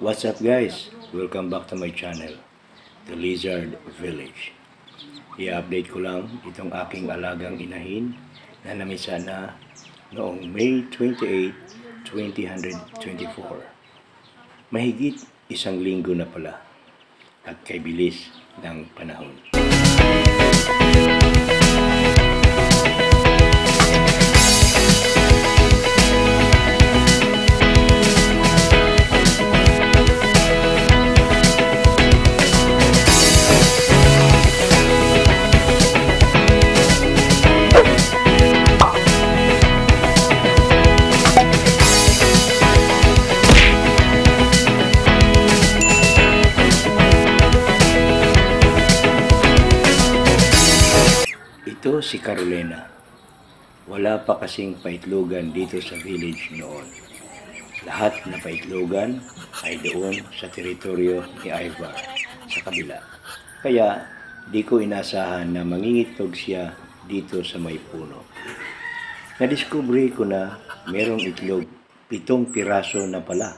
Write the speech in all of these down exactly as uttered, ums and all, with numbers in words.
What's up guys? Welcome back to my channel, The Lizard Village. I-update ko lang itong aking alagang inahin na namisa na noong May twenty-eighth, twenty twenty-four. Mahigit isang linggo na pala at kay bilis ng panahon. Ito si Carolina. Wala pa kasing paitlogan dito sa village noon. Lahat na paitlogan ay doon sa teritoryo ni Ivar sa kabila. Kaya di ko inasahan na mangingitlog siya dito sa may puno. Nadiskubre ko na merong itlog, pitong piraso na pala.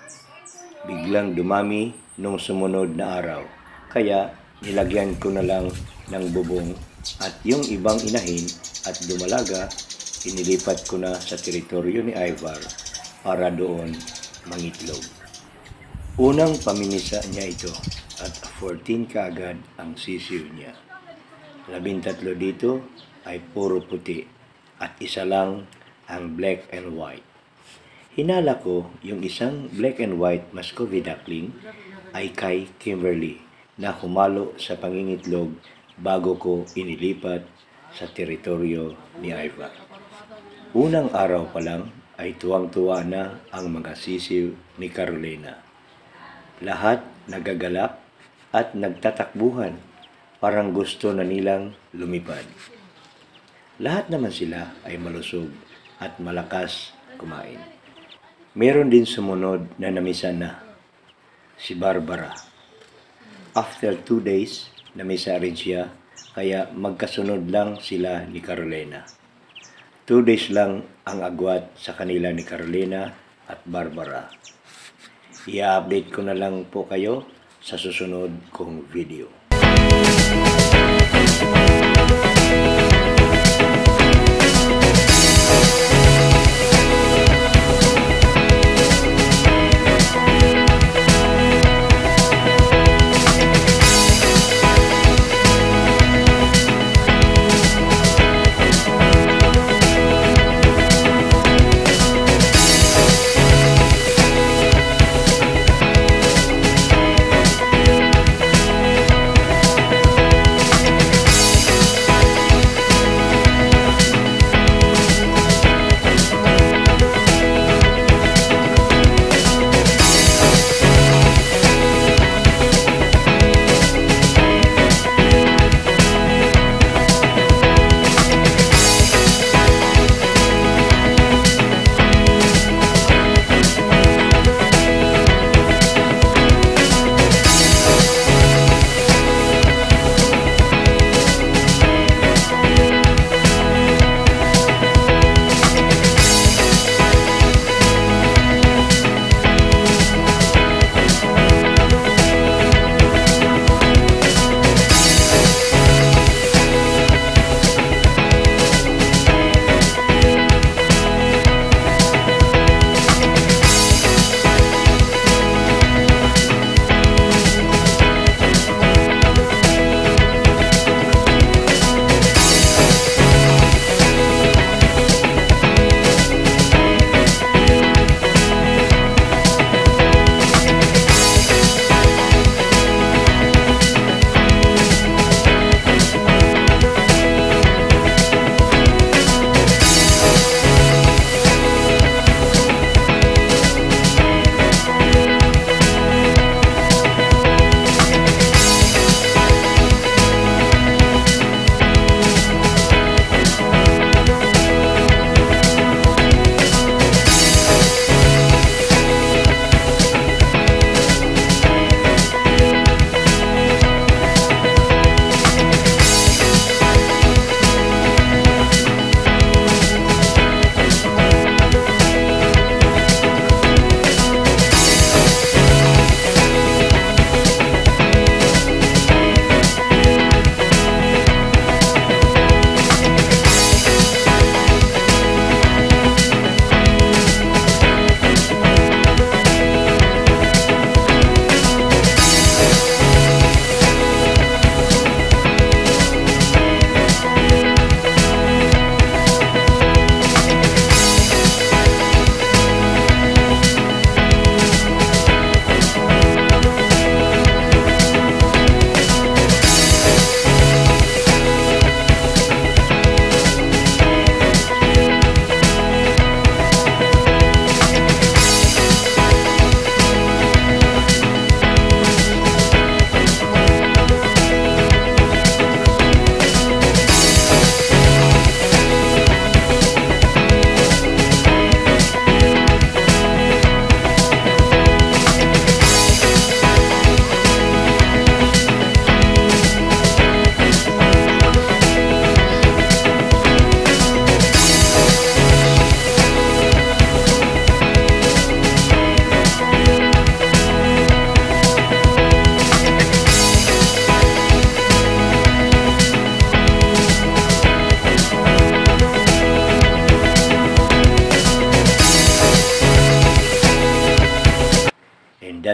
Biglang dumami nung sumunod na araw. Kaya nilagyan ko na lang ng bubong at yung ibang inahin at dumalaga, inilipat ko na sa teritoryo ni Ivar para doon mangitlog. Unang paminisa niya ito at fourteen kaagad ang sisiw niya. Labintatlo dito ay puro puti at isa lang ang black and white. Hinala ko yung isang black and white Muscovy duckling ay kay Kimberly na humalo sa pangingitlog bago ko inilipat sa teritoryo ni Ivar. Unang araw pa lang ay tuwang-tuwa na ang mga sisiw ni Carolina. Lahat nagagalak at nagtatakbuhan, parang gusto na nilang lumipad. Lahat naman sila ay malusog at malakas kumain. Meron din sumunod na namisa na, si Barbara. After two days, namisa rin siya, kaya magkasunod lang sila ni Carolina. Two days lang ang agwat sa kanila ni Carolina at Barbara. I-update ko na lang po kayo sa susunod kong video.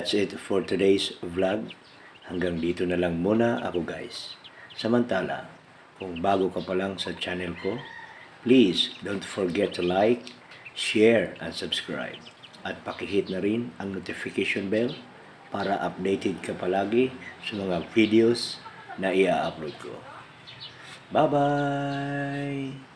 that's it for today's vlog. Hanggang dito na lang muna ako guys. Samantala, kung bago ka pa lang sa channel ko, please don't forget to like, share, and subscribe. At pakihit na rin ang notification bell para updated ka palagi sa mga videos na i-upload ko. Bye-bye!